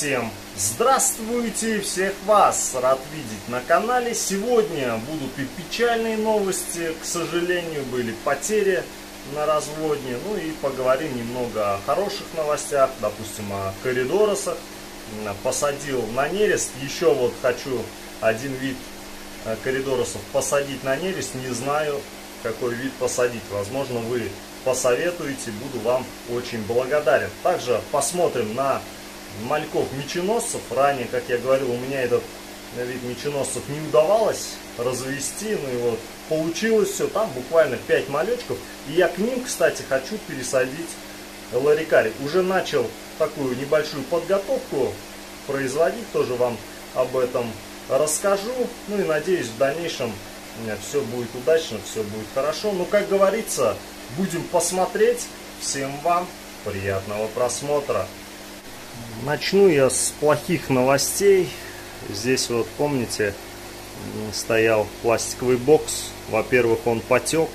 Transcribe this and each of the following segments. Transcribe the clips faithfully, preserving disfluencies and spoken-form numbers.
всем здравствуйте, всех вас рад видеть на канале. Сегодня будут и печальные новости, к сожалению, были потери на разводне. Ну и поговорим немного о хороших новостях, допустим, о коридоросах. Посадил на нерест. Еще вот хочу один вид коридоросов посадить на нерест. Не знаю, какой вид посадить. Возможно, вы посоветуете, буду вам очень благодарен. Также посмотрим на мальков-меченосцев. Ранее, как я говорил, у меня этот вид меченосцев не удавалось развести. Ну и вот получилось все. Там буквально пять малечков. И я к ним, кстати, хочу пересадить ларикарий. Уже начал такую небольшую подготовку производить. Тоже вам об этом расскажу. Ну и надеюсь, в дальнейшем все будет удачно, все будет хорошо. Ну, как говорится, будем посмотреть. Всем вам приятного просмотра. Начну я с плохих новостей. Здесь вот, помните, стоял пластиковый бокс. Во-первых, он потек.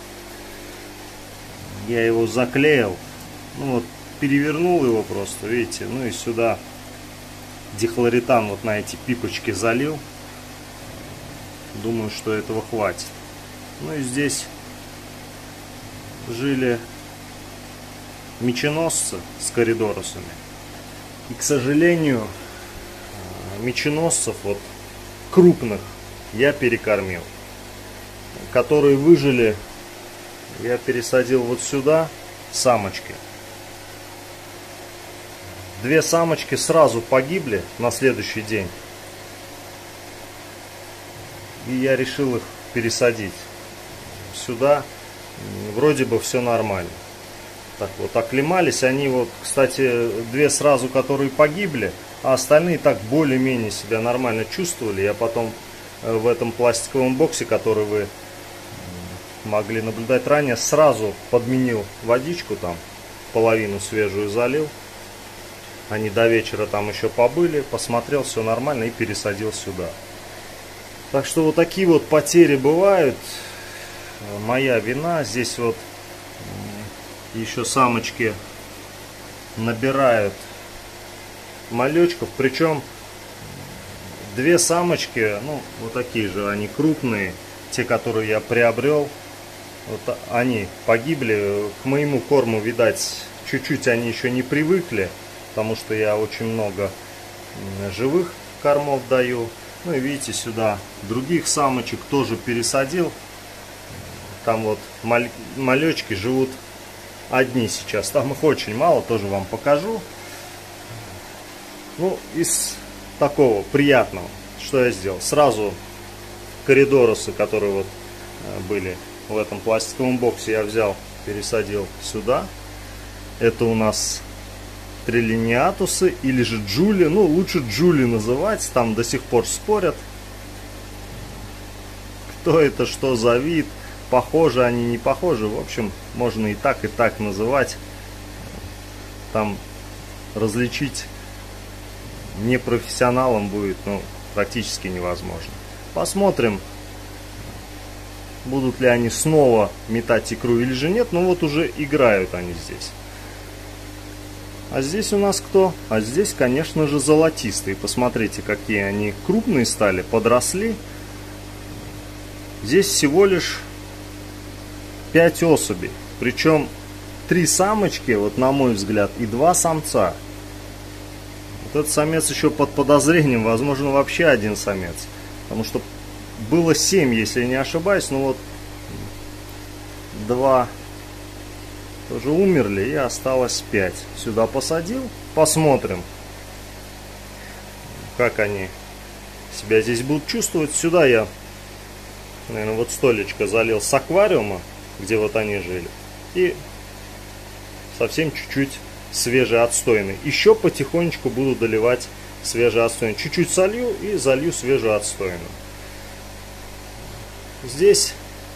Я его заклеил. Ну вот, перевернул его просто, видите. Ну и сюда дихлоретан вот на эти пипочки залил. Думаю, что этого хватит. Ну и здесь жили меченосцы с коридоросами. И, к сожалению, меченосцев вот крупных я перекормил. Которые выжили, я пересадил вот сюда самочки. Две самочки сразу погибли на следующий день. И я решил их пересадить сюда. Вроде бы все нормально. Так вот, оклемались они вот, кстати, две сразу, которые погибли, а остальные так более-менее себя нормально чувствовали. Я потом в этом пластиковом боксе, который вы могли наблюдать ранее, сразу подменил водичку, там половину свежую залил. Они до вечера там еще побыли, посмотрел, все нормально и пересадил сюда. Так что вот такие вот потери бывают. Моя вина. Здесь вот еще самочки набирают малечков. Причем две самочки, ну вот такие же, они крупные. Те, которые я приобрел, вот они погибли. К моему корму, видать, чуть-чуть они еще не привыкли. Потому что я очень много живых кормов даю. Ну и видите, сюда других самочек тоже пересадил. Там вот маль... малечки живут одни сейчас. Там их очень мало, тоже вам покажу. Ну, из такого приятного, что я сделал. Сразу коридоросы, которые вот были в этом пластиковом боксе, я взял, пересадил сюда. Это у нас трилиниатусы или же джули. Ну, лучше джули называть. Там до сих пор спорят, кто это, что за вид. Похожи они, не похожи. В общем, можно и так, и так называть. Там различить непрофессионалам будет, ну, практически невозможно. Посмотрим, будут ли они снова метать икру или же нет. Ну вот уже играют они здесь. А здесь у нас кто? А здесь, конечно же, золотистые. Посмотрите, какие они крупные стали, подросли. Здесь всего лишь пять особей. Причем три самочки, вот на мой взгляд, и два самца. Вот этот самец еще под подозрением, возможно, вообще один самец. Потому что было семь, если не ошибаюсь. Но вот два тоже умерли, и осталось пять. Сюда посадил. Посмотрим, как они себя здесь будут чувствовать. Сюда я, наверное, вот столечко залил с аквариума, где вот они жили. И совсем чуть-чуть свежеотстойный. Еще потихонечку буду доливать свежеотстойный. Чуть-чуть солью и залью свежеотстойную. Здесь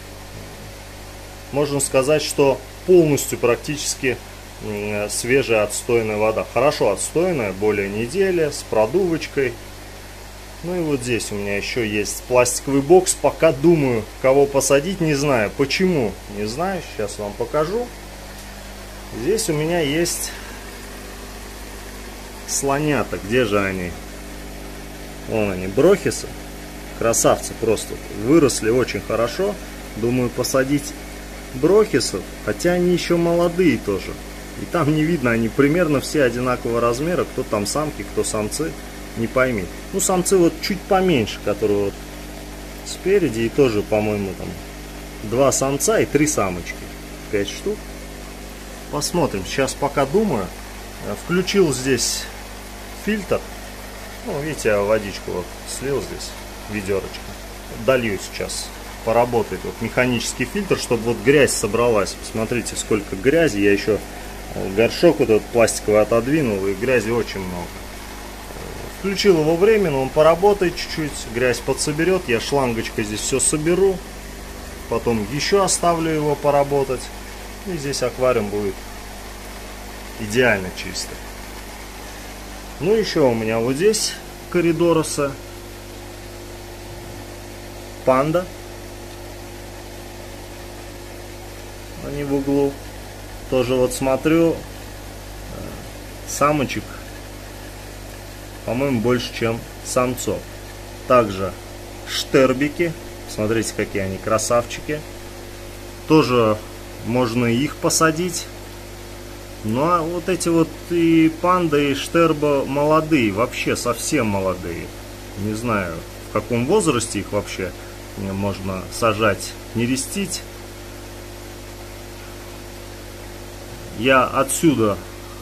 можно сказать, что полностью практически свежая отстойная вода. Хорошо отстойная, более недели, с продувочкой. Ну и вот здесь у меня еще есть пластиковый бокс. Пока думаю, кого посадить, не знаю. Почему? Не знаю. Сейчас вам покажу. Здесь у меня есть слонята, где же они? Вон они, брохисы. Красавцы просто. Выросли очень хорошо. Думаю посадить брохисов, хотя они еще молодые тоже. И там не видно, они примерно все одинакового размера. Кто там самки, кто самцы, не пойми. Ну, самцы вот чуть поменьше, которые вот спереди. И тоже, по-моему, там два самца и три самочки. Пять штук. Посмотрим. Сейчас пока думаю. Включил здесь фильтр. Ну, видите, я водичку вот слил здесь, ведерочко. Долью сейчас. Поработает вот механический фильтр, чтобы вот грязь собралась. Посмотрите, сколько грязи. Я еще горшок вот этот пластиковый отодвинул, и грязи очень много. Включил его временно, он поработает чуть-чуть, грязь подсоберет. Я шлангочкой здесь все соберу. Потом еще оставлю его поработать. И здесь аквариум будет идеально чистый. Ну, еще у меня вот здесь коридороса. Панда. Они в углу. Тоже вот смотрю, самочек, по-моему, больше, чем самцов. Также штербики. Смотрите, какие они красавчики. Тоже можно их посадить. Ну а вот эти вот и панда, и штерба молодые. Вообще совсем молодые. Не знаю, в каком возрасте их вообще можно сажать, нерестить. Я отсюда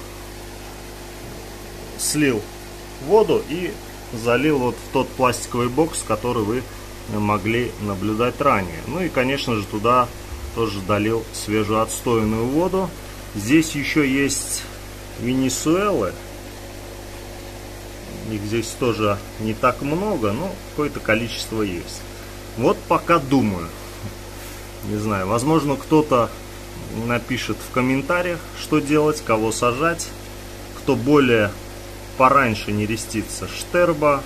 слил воду и залил вот в тот пластиковый бокс, который вы могли наблюдать ранее. Ну и, конечно же, туда тоже долил свежую отстойную воду. Здесь еще есть венесуэлы. Их здесь тоже не так много, но какое-то количество есть. Вот пока думаю. Не знаю, возможно, кто-то напишет в комментариях, что делать, кого сажать. Кто более пораньше нерестится: штерба,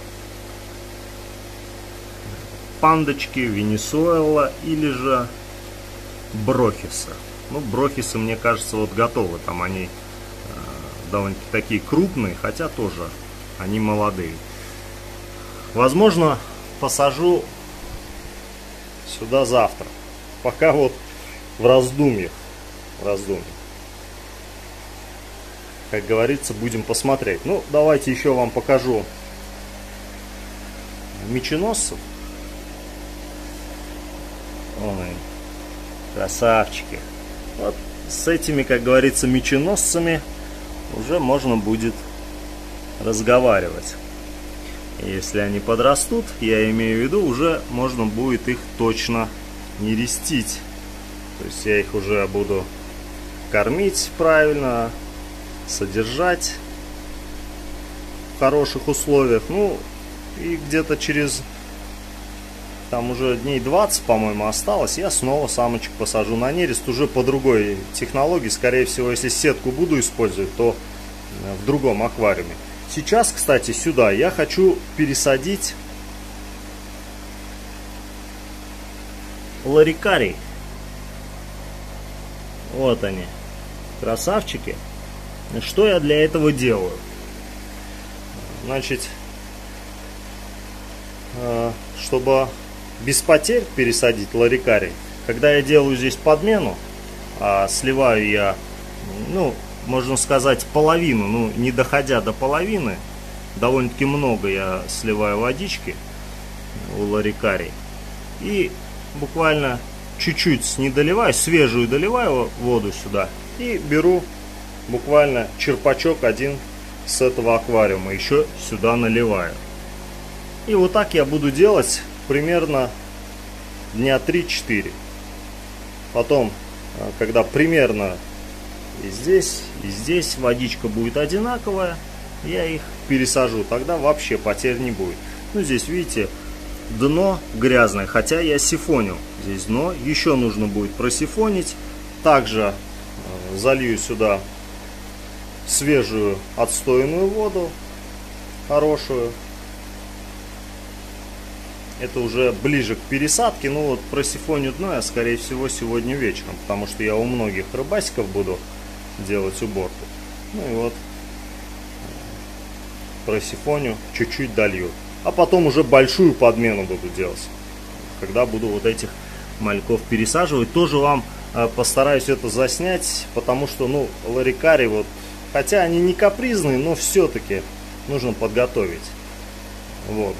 пандочки, венесуэла или же брохисы. Ну, брохисы, мне кажется, вот готовы. Там они э, довольно-таки такие крупные, хотя тоже они молодые. Возможно, посажу сюда завтра. Пока вот в раздумьях. В раздумьях. Как говорится, будем посмотреть. Ну, давайте еще вам покажу меченосцев. Вон они, красавчики. Вот с этими, как говорится, меченосцами уже можно будет разговаривать. Если они подрастут, я имею в виду, уже можно будет их точно нерестить. То есть я их уже буду кормить правильно, содержать в хороших условиях. Ну и где-то через там уже дней двадцать, по-моему, осталось, я снова самочек посажу на нерест уже по другой технологии. Скорее всего, если сетку буду использовать, то в другом аквариуме. Сейчас, кстати, сюда я хочу пересадить ларикарий. Вот они, красавчики. Что я для этого делаю? Значит, чтобы без потерь пересадить ларикарий, когда я делаю здесь подмену, а сливаю я, ну, можно сказать, половину, ну, не доходя до половины, довольно-таки много я сливаю водички у ларикарий. И буквально чуть-чуть не доливаю, свежую доливаю воду сюда и беру буквально черпачок один с этого аквариума, еще сюда наливаю. И вот так я буду делать примерно дня три-четыре. Потом, когда примерно и здесь, и здесь водичка будет одинаковая, я их пересажу. Тогда вообще потерь не будет. Ну, здесь, видите, дно грязное, хотя я сифонил. Здесь дно еще нужно будет просифонить. Также э, залью сюда свежую отстойную воду, хорошую. Это уже ближе к пересадке. Ну вот просифоню дно я, скорее всего, сегодня вечером, потому что я у многих рыбасиков буду делать уборку. Ну и вот просифоню, чуть-чуть долью. А потом уже большую подмену буду делать. Когда буду вот этих мальков пересаживать, тоже вам э, постараюсь это заснять, потому что, ну, ларикари, вот, хотя они не капризные, но все-таки нужно подготовить воду.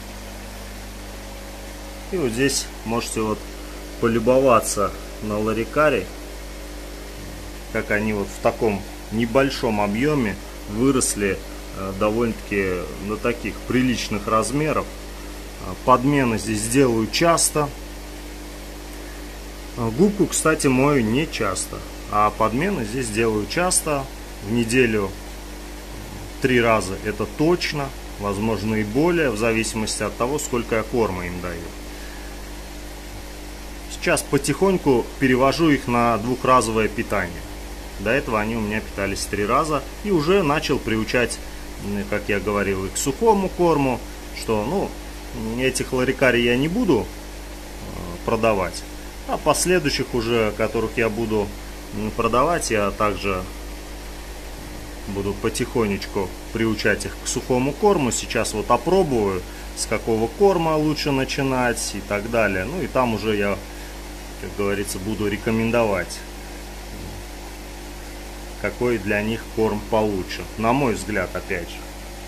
И вот здесь можете вот полюбоваться на ларикари, как они вот в таком небольшом объеме выросли э, довольно-таки до таких приличных размеров. Подмены здесь делаю часто. Губку, кстати, мою не часто, а подмены здесь делаю часто. В неделю три раза это точно, возможно и более, в зависимости от того, сколько я корма им даю. Сейчас потихоньку перевожу их на двухразовое питание. До этого они у меня питались три раза. И уже начал приучать, как я говорил, и к сухому корму, что, ну, этих ларикарий я не буду продавать. А последующих уже, которых я буду продавать, я также буду потихонечку приучать их к сухому корму. Сейчас вот опробую, с какого корма лучше начинать и так далее. Ну и там уже я, как говорится, буду рекомендовать, какой для них корм получше, на мой взгляд, опять же.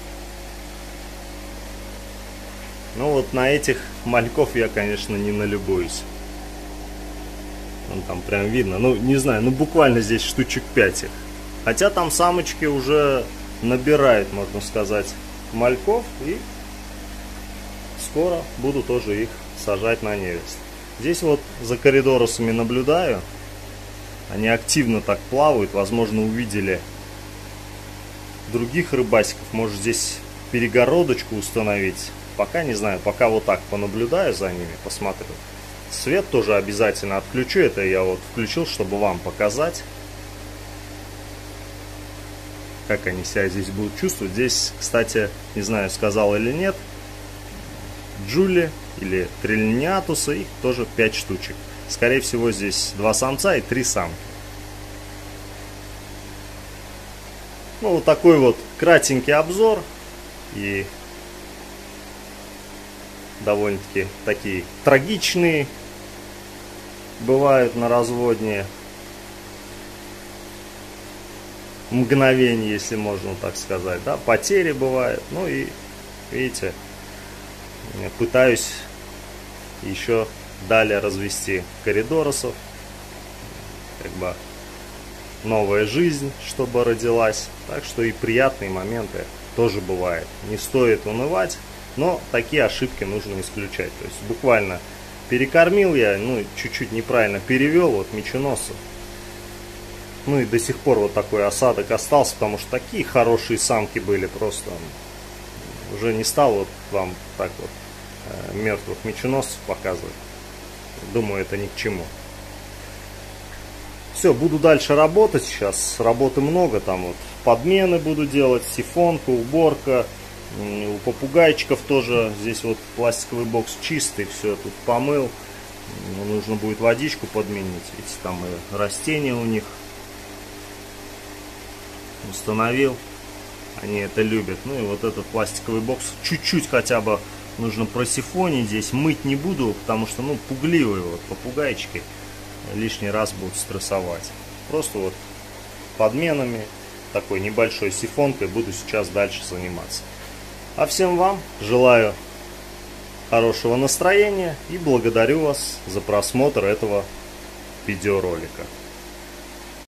Ну вот на этих мальков я, конечно, не налюбуюсь. Вон там прям видно, ну не знаю, ну буквально здесь штучек пять их. Хотя там самочки уже набирают, можно сказать, мальков. И скоро буду тоже их сажать на невест. Здесь вот за коридорусами наблюдаю. Они активно так плавают. Возможно, увидели других рыбасиков. Может, здесь перегородочку установить. Пока не знаю. Пока вот так понаблюдаю за ними, посмотрю. Свет тоже обязательно отключу. Это я вот включил, чтобы вам показать, как они себя здесь будут чувствовать. Здесь, кстати, не знаю, сказал или нет, джули или триллиниатусы, их тоже пять штучек. Скорее всего, здесь два самца и три самки. Ну, вот такой вот кратенький обзор. И довольно-таки такие трагичные бывают на разводне мгновения, если можно так сказать, да, потери бывают. Ну и видите, пытаюсь еще далее развести коридорусов, как бы новая жизнь, чтобы родилась. Так что и приятные моменты тоже бывают. Не стоит унывать, но такие ошибки нужно исключать. То есть буквально перекормил я, ну чуть-чуть неправильно перевел вот меченосцев. Ну и до сих пор вот такой осадок остался, потому что такие хорошие самки были, просто уже не стал вот вам так вот э, мертвых меченосцев показывать. Думаю, это ни к чему. Все, буду дальше работать сейчас. Работы много, там вот подмены буду делать, сифонка, уборка. У попугайчиков тоже здесь вот пластиковый бокс чистый, все тут помыл. Нужно будет водичку подменить, ведь там и растения у них. Установил, они это любят. Ну и вот этот пластиковый бокс чуть-чуть хотя бы нужно просифонить здесь. Мыть не буду, потому что, ну, пугливые вот попугайчики лишний раз будут стрессовать. Просто вот подменами, такой небольшой сифонкой буду сейчас дальше заниматься. А всем вам желаю хорошего настроения и благодарю вас за просмотр этого видеоролика.